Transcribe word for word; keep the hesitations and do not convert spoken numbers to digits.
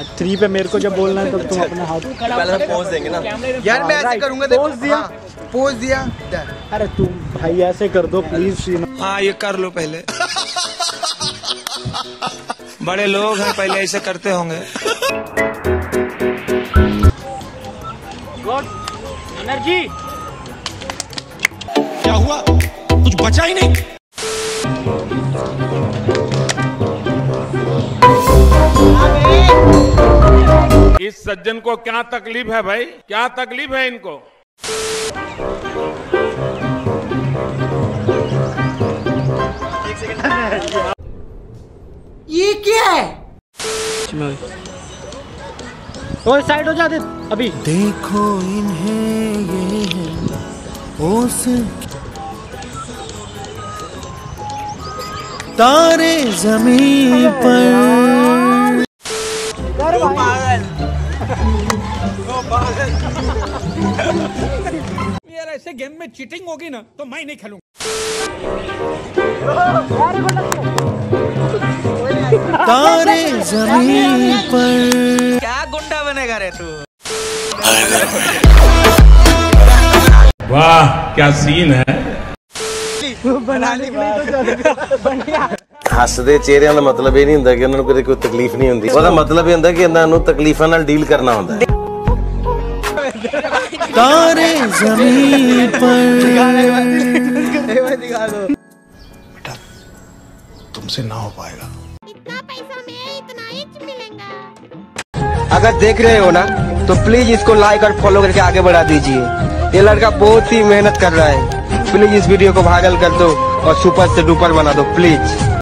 Three पे मेरे को जब बोलना है तब तुम अपना हाथ पहले पोज देंगे ना यार। मैं ऐसे करूंगा, पोज दिया, पोज दिया। अरे तुम भाई ऐसे कर दो प्लीज। हाँ ये कर लो पहले। बड़े लोग हैं, पहले ऐसे करते होंगे। Good energy. क्या हुआ, कुछ बचा ही नहीं। इस सज्जन को क्या तकलीफ है भाई, क्या तकलीफ है इनको? ये क्या है? ओए साइड हो जाते अभी। देखो इन्हें ये है ओस तारे जमीन पर। यार ऐसे गेम में चीटिंग होगी ना तो मैं नहीं खेलूंगा। तारे जमीन पर। क्या गुंडा बनेगा रे तू? वाह क्या सीन है। ਹੱਸਦੇ ਚਿਹਰਿਆਂ ਦਾ ਮਤਲਬ ਇਹ ਨਹੀਂ ਹੁੰਦਾ ਕਿ ਉਹਨਾਂ ਨੂੰ ਕਦੇ ਕੋਈ ਤਕਲੀਫ ਨਹੀਂ ਹੁੰਦੀ। ਉਹਦਾ ਮਤਲਬ ਇਹ ਹੁੰਦਾ ਕਿ ਇਹਨਾਂ ਨੂੰ ਤਕਲੀਫਾਂ ਨਾਲ ਡੀਲ ਕਰਨਾ ਹੁੰਦਾ। तारे जमीन पर। बेटा तुमसे ना हो पाएगा। इतना पैसा में इतना ही मिलेगा। अगर देख रहे हो ना तो प्लीज इसको लाइक और फॉलो करके आगे बढ़ा दीजिए। ये लड़का बहुत ही मेहनत कर रहा है। प्लीज इस वीडियो को वायरल कर दो और सुपर से डुपर बना दो प्लीज।